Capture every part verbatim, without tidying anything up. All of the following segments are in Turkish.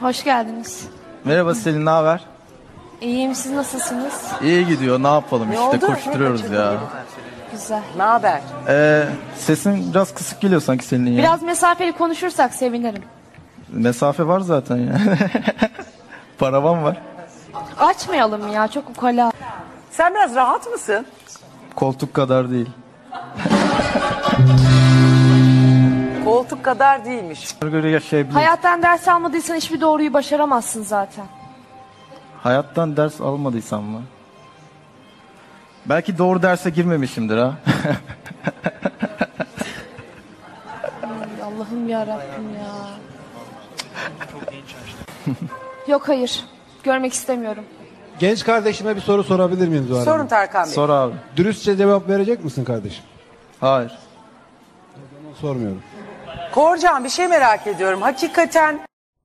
Hoş geldiniz. Merhaba Selin, ne haber? İyiyim, siz nasılsınız? İyi gidiyor, ne yapalım Ne işte oldu? koşturuyoruz ya. Güzel. Ne haber? Ee, sesin biraz kısık geliyor sanki senin ya. Biraz mesafeli konuşursak sevinirim. Mesafe var zaten ya. Paravan var. Açmayalım ya, çok ukala. Sen biraz rahat mısın? Koltuk kadar değil. Koltuk kadar değilmiş. Göre yaşayabiliriz. Hayattan ders almadıysan hiçbir doğruyu başaramazsın zaten. Hayattan ders almadıysam mı? Belki doğru derse girmemişimdir ha. Ay, Allah'ım yarabbim ya. Yok hayır, görmek istemiyorum. Genç kardeşime bir soru sorabilir miyim Zuhal Hanım? Sorun Tarkan Bey. Sor abi. Dürüstçe cevap verecek misin kardeşim? Hayır. Sormuyorum. Korcan, bir şey merak ediyorum. Hakikaten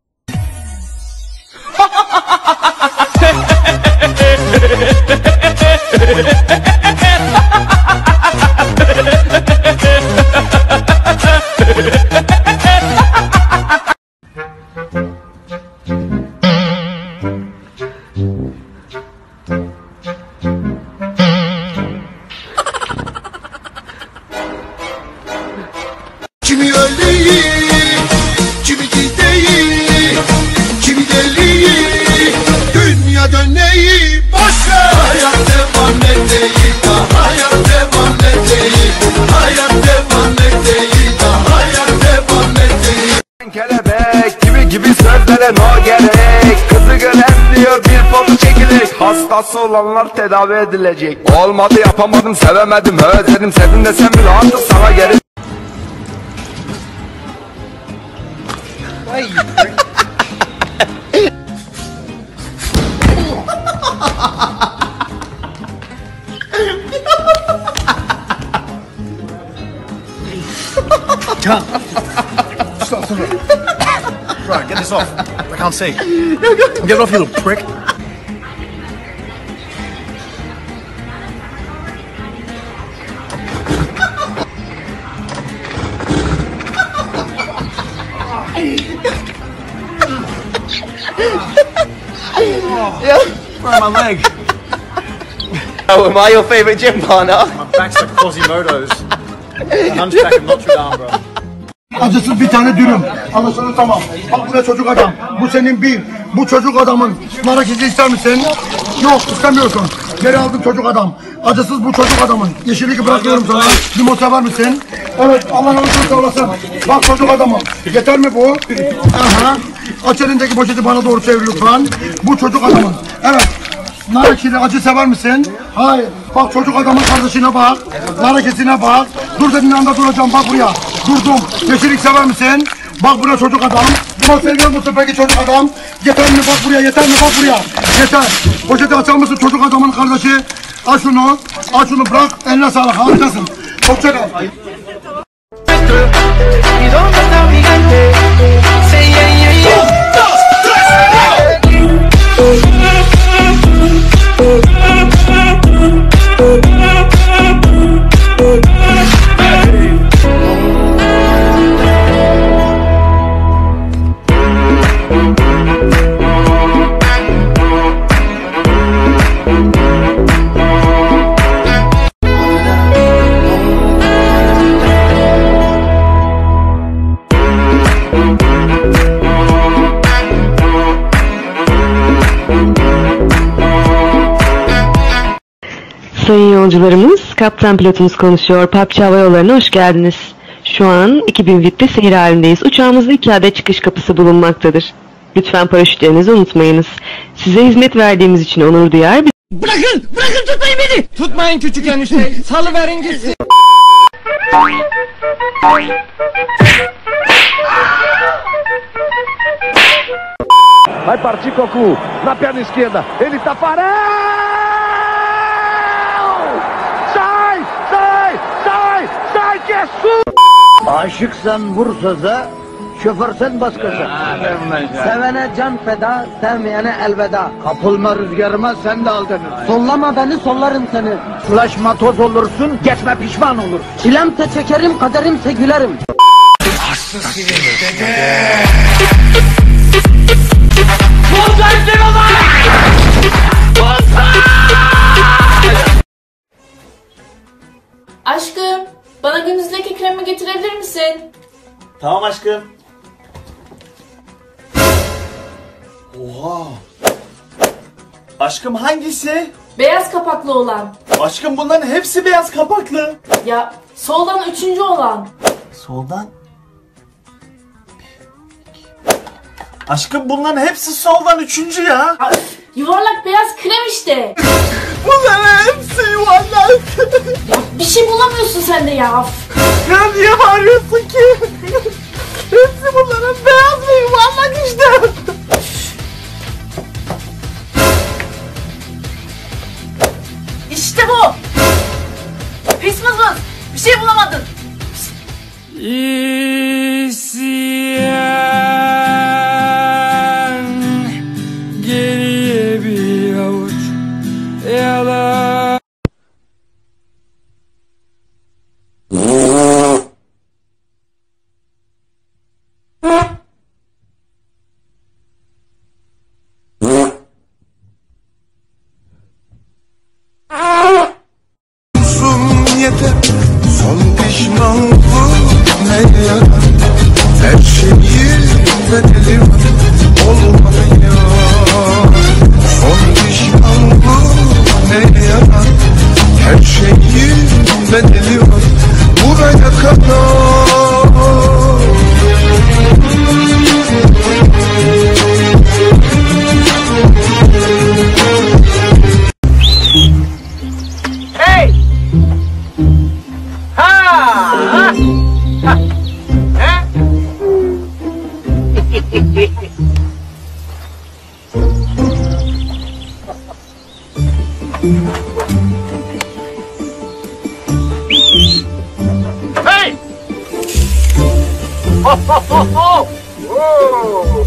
kimi öldü, kimi gideyi, kimi deliyi, dünya döneyi, boş ver. Hayat devam edeyi, da hayat devam edeyi, hayat devam edeyi, da hayat devam edeyi. Kelebek gibi gibi sözlere no gerek. Kızı gören diyor bir foto çekilecek. Hastası olanlar tedavi edilecek. Olmadı yapamadım sevemedim özledim. Sevdim desem bile artık sana geri. Stop, stop. Right, get this off. I can't see. Get it off, you little prick. Where am my leg? Oh, am I your favorite gym partner? My back's like Quasimodo's. The Hunchback of Notre Dame, bro. Acısız bir tane dürüm. Anlasana tamam. Bak bu ne çocuk adam. Bu senin bir. Bu çocuk adamın. Nar izi ister misin? Yok istemiyorsun. Geri aldım çocuk adam. Acısız bu çocuk adamın. Yeşilliği bırakıyorum sana. Limon sever misin? Evet Allah'ın olsun olasın. Bak çocuk adamım. Yeter mi bu? Aha. Aç elindeki poşeti bana doğru çevir lütfen. Bu çocuk adamın. Evet. Nar ekşili acı sever misin? Hayır. Bak çocuk adamın kardeşine bak. Nar ekşisine bak. Dur dediğin anda duracağım. Bak buraya. Durdum. Yeşillik sever misin? Bak buraya çocuk adam. Bunu seviyor musun peki çocuk adam? Yeter mi? Bak buraya. Yeter mi? Bak buraya. Yeter. Poşeti açar mısın çocuk adamın kardeşi? Al şunu. Al şunu bırak. Eline sağlık. Harikasın. Hoşça kal. Sayın yolcularımız, kaptan pilotumuz konuşuyor. P U B G Hava Yolları'na hoş geldiniz. Şu an iki bin Vip'te seyir halindeyiz. Uçağımızda iki adet çıkış kapısı bulunmaktadır. Lütfen paraşütlerinizi unutmayınız. Size hizmet verdiğimiz için onur duyar. Bırakın! Bırakın tutmayın beni! Tutmayın küçük enişte. Salıverin gitsin. Vai partir Cocu na perna esquerda. Ele tá parado! Sai! Sai! Sai! Sai que é su! Aşıksan vur söze, şoförsen bas gaza. Sevene can feda, sevmeyene elveda. Kapılma rüzgarıma sen de aldanırsın. Sollama beni sollarım seni. Flaşma toz olursun, geçme pişman olur. Çilemse çekerim, kaderimse gülerim. Aslı sivilde Aşkım, bana günümüzdeki kremi getirebilir misin? Tamam aşkım. Oha. Aşkım hangisi? Beyaz kapaklı olan. Aşkım bunların hepsi beyaz kapaklı. Ya soldan üçüncü olan. Soldan. Aşkım bunların hepsi soldan üçüncü ya. Ya, üf, yuvarlak beyaz krem işte. Bunların hepsi yuvarlak. Ya bir şey bulamıyorsun sen de ya. Ya niye bağırıyorsun ki? Hepsi bunların beyaz ve yuvarlak işte. İşte bu. Pis mızmız. Bir şey bulamadın. İsyan geriye bir avuç yalan. Yeter son pişmanlık ne yarar, her şeyi bedeli var olmaya. Son pişmanlık ne yarar, her şeyi bedeli var buraya kadar. Hey! Ha! Ha! Ha! Ha! Hey! Ho ho ho ho! Whoa!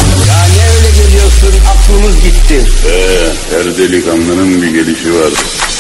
Ee, her delikanlının bir gelişi var.